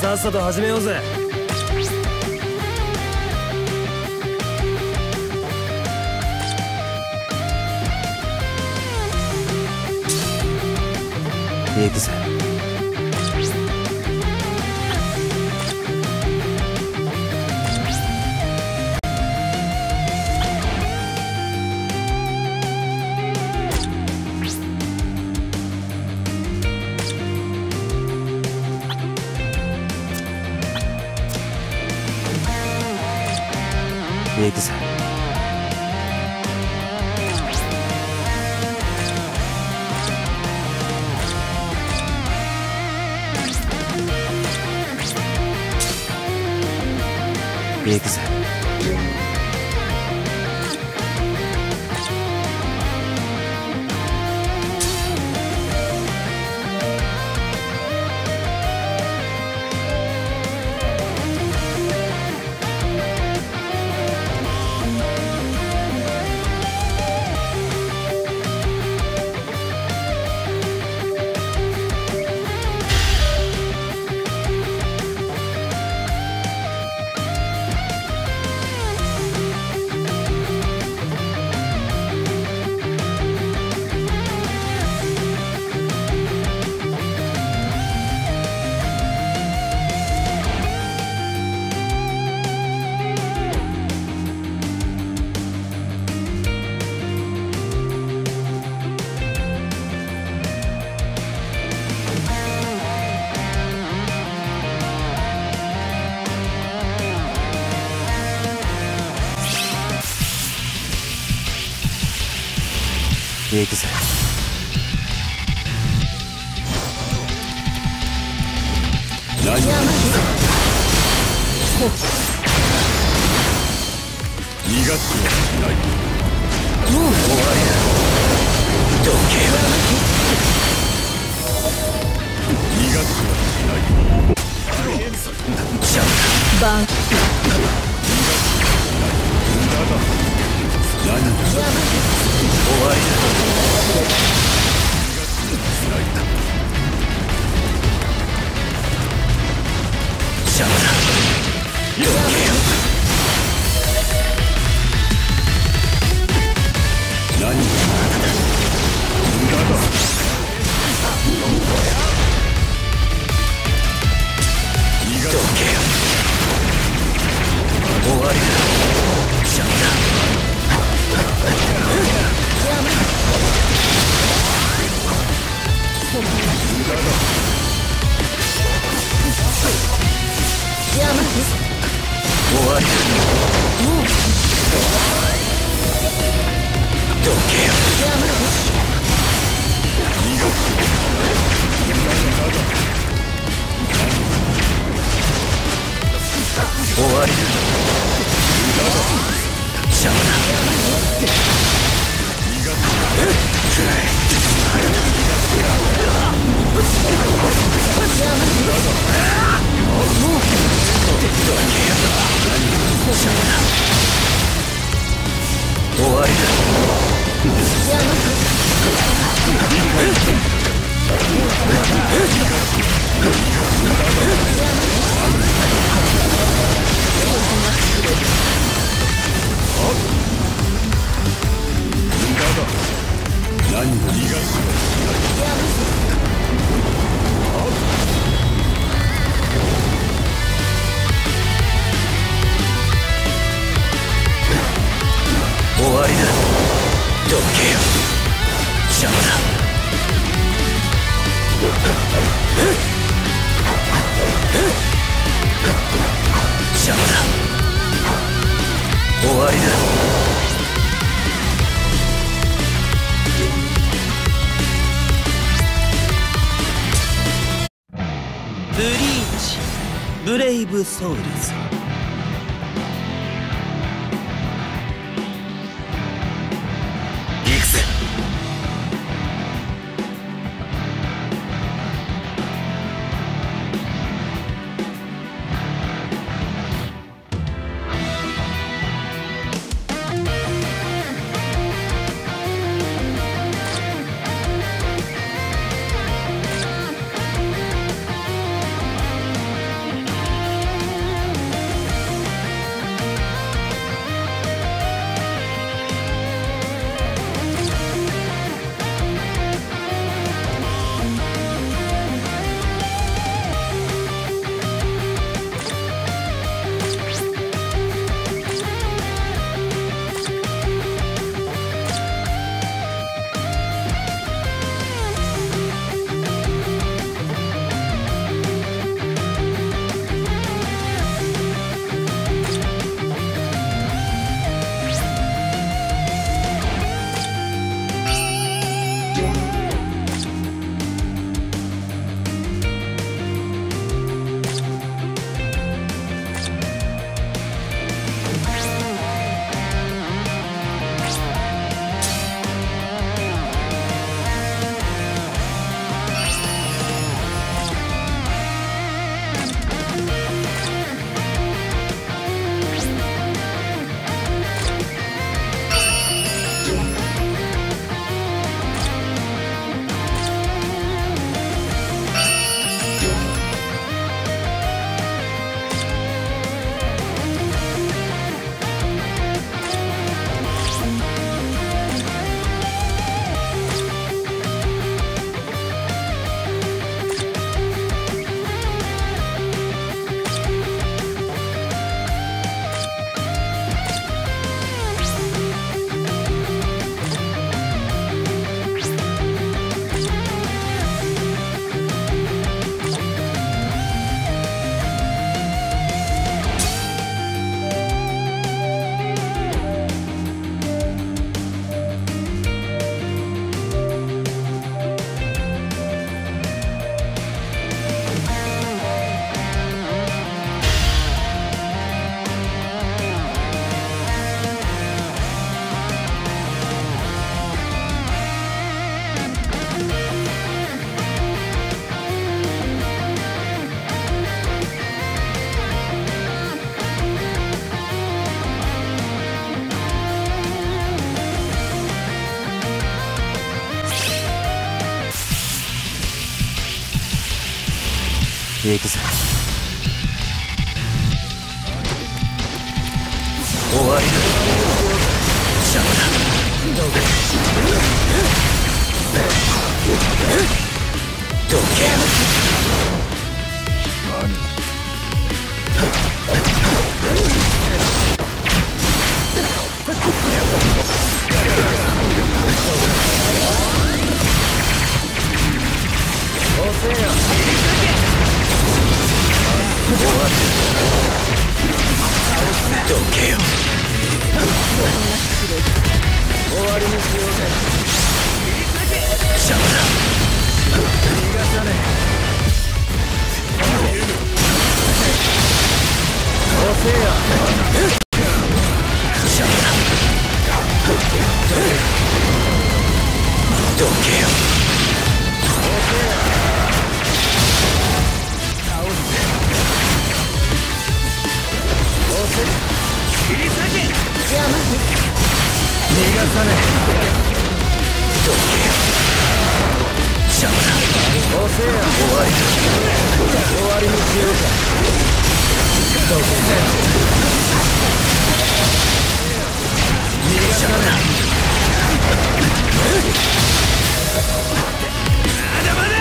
さっさと始めようぜ。行くぜ。行くぜ。行くぜ。行くぜ。何逃がすはしない。もう終わりだ。どけよ。逃がすはしない。じゃあバン。何だ。終わりだ。邪魔だ。よけよ。何だ。無駄だ。どけよ。終わりだ。邪魔だ。終わりだ。どけよ。終わりだ。邪魔だ。終わりだ。何を逃がす。終わりだ。どけよ。邪魔だ。邪魔だ。終わりだ。 ブリーチブレイブソウルズ。行くぜ。 行くぜ。終わりだ。邪魔だ。どけ。どけよ。終わりにしようぜ。邪魔だ。逃がさねえ。遅えよ。邪魔だ。どけよ。遅えよ。倒すぜ。遅え。切り裂け。邪魔。逃がさねえ。どけよ。邪魔だ。遅えよ。終わりだ。終わりにしようか。どけぜ。逃がさねえ。まだまだ。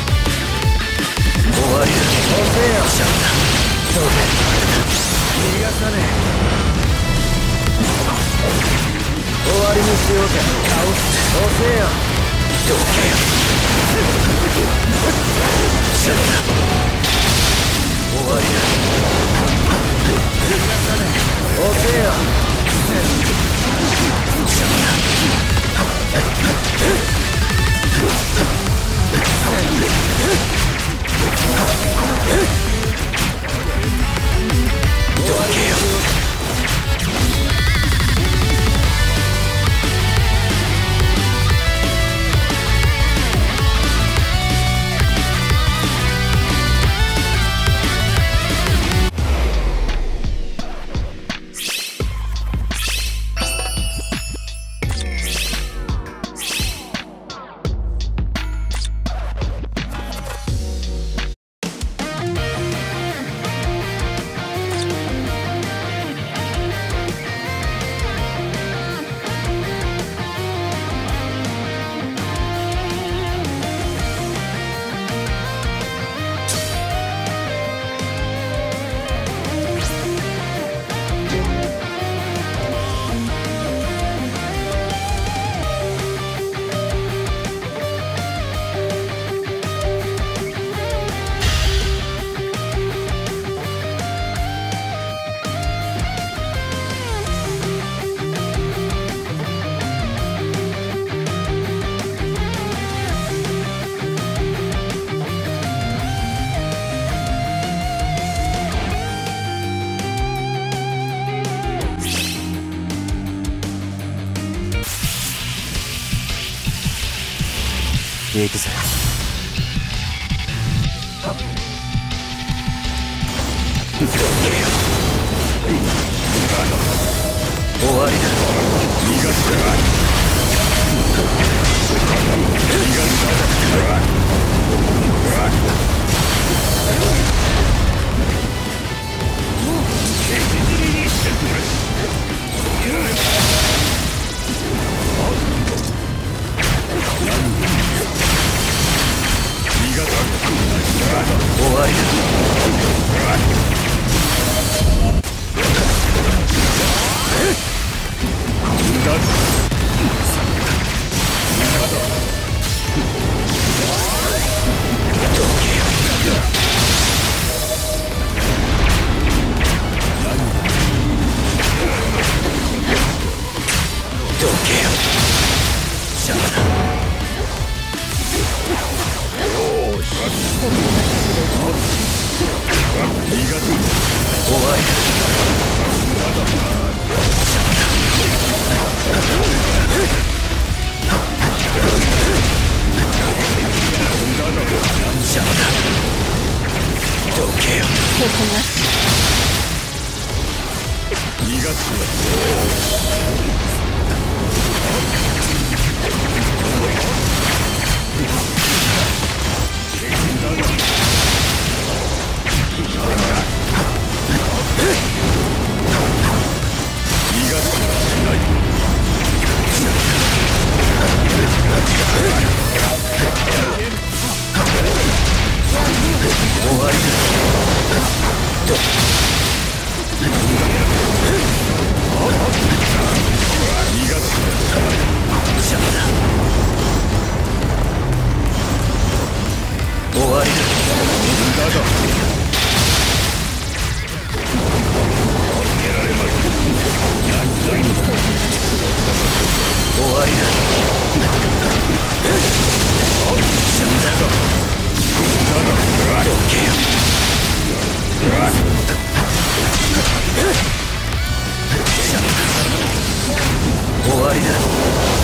終わりだ。遅えよ。邪魔だ。どけ。逃がさねえ。終わりにしようか。倒す。遅えよ。どけよ。邪魔だ。終わりだ。逃がさねえ。遅えよ。邪魔だ。どけよ。行くぜ。終わりだ。逃がすか。逃がすか。終わりだ。 終わりだ。